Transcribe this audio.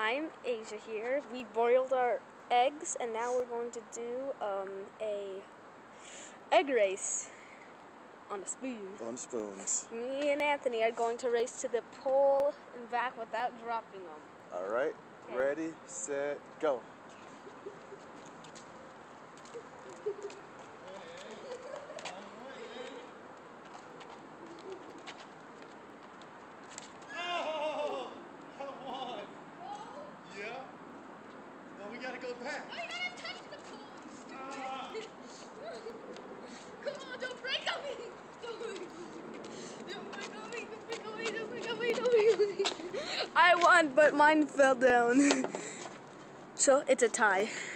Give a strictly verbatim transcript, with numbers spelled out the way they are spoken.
I'm Asia here. We boiled our eggs and now we're going to do um, a egg race on a spoon. On spoons. Me and Anthony are going to race to the pole and back without dropping them. All right, okay. Ready, set, go. Well, we gotta go back. I gotta touch the pole, stupid. Come on, don't break on me. Don't break on me. Don't break on me. Don't break on me. Don't break on me. Don't break on me. I won, but mine fell down. So it's a tie.